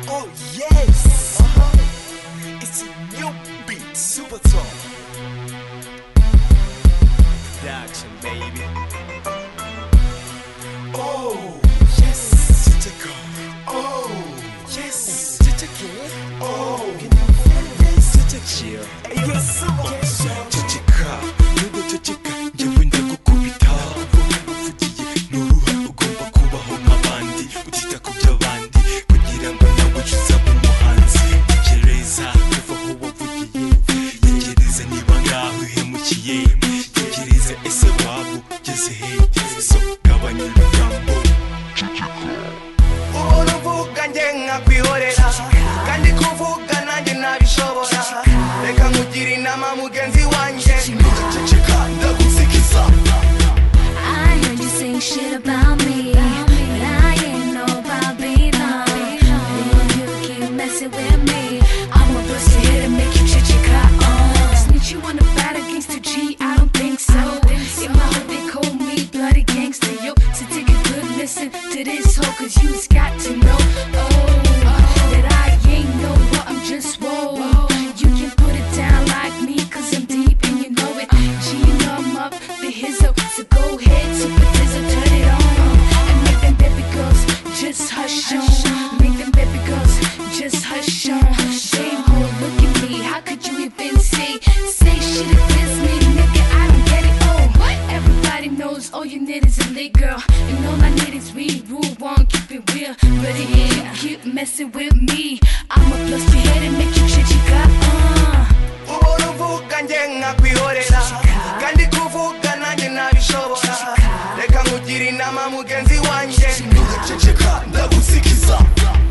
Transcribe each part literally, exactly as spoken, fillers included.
Oh yes, uh-huh. It's a new beat, super top production, baby. Oh yes, Chichika. Oh yes, Chichika. Oh yes, Chichika. Hey, you're super Chichika. Nugo Chichika, njyewe ndagukubita. Uvugiye n'uruha ugomba kubaho nk'abandi, utita ku by'abandi kugira ngo nawe uzabe umuhanzi. Tekereza kuva aho wavugiye, tekereza niba ngaho uhemukiye, tekereza ese waba ugeze he, so gabanya ibigambo. Ubona uvuga njye nkakwihorera, kandi kuvuga nanjye nabishobora. Reka nkugire inama mugenzi wanjye, Chichika ndagusikiza. I heard you saying shit about me, but I ain't no Bobby long. If you keep messing with me, I'ma bust your head and make you Chichika. Oh, snitch you wanna battle gangsta G? I don't think so. In my hood they call me bloody gangster, yo. So take a good listen to this hoe, cause you just got to know, oh, that I ain't no what, I'm just whoa. You can put it down like me, cause I'm deep and you know it. G, you know I'm up the hizzle, so go ahead, super dizzle, turn it on. And make them baby girls just hush on. Make them baby girls just hush on. Same hoe, look at me, how could you even see? Say shit against me, nigga, I don't get it, oh. Everybody knows all you need is a lit girl, and all I need is we rule one, keep it real. But if you keep messing with me, I'ma bust your head and make you Chichika, uh. Ubona uvuga njye nkakwihorera, kandi kuvuga nanjye nabishobora. Reka nkugire inama mugenzi wanjye, Chichika ndagusikiza.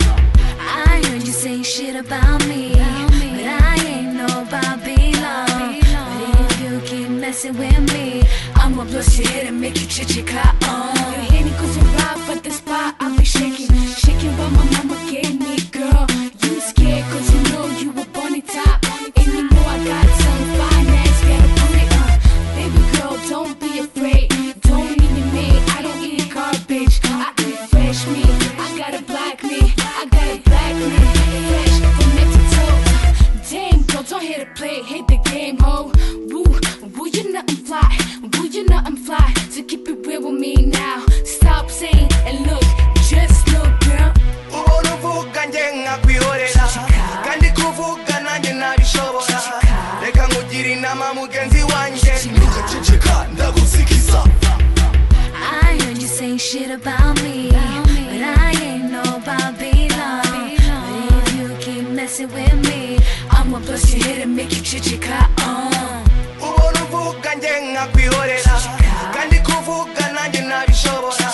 I heard you saying shit about me, but I ain't no Bobby long. But if you keep messing with me, I'ma bust your head and make you Chichika, uh. You're hitting cause you ride for the spot, I'll be shaking, shaking what my mama gave me, girl. You scared cause you know you were born on top, and you know I got some finance, gotta put it up. Baby girl, don't be afraid, don't eat me, I don't eat garbage, I eat fresh meat, I got a black meat, I got a black meat, fresh from head to toe. Damn girl, don't hit a play, hit the game, ho. Woo, woo, you nothing fly, woo, you nothing fly, so keep it real with me now. Stop saying and look, just look, girl. Ubona uvuga njye nkakwihorera, kandi kuvuga nanjye nabishobora. Reka nkugire inama mugenzi wanjye, Chichika ndagusikiza. I heard you saying shit about me, but I ain't no Bobby long. But if you keep messing with me, I'ma bust your head and make you Chichika, uh. Ubona uvuga njye nkakwihorera, kandi kuvuga nanjye nabishobora.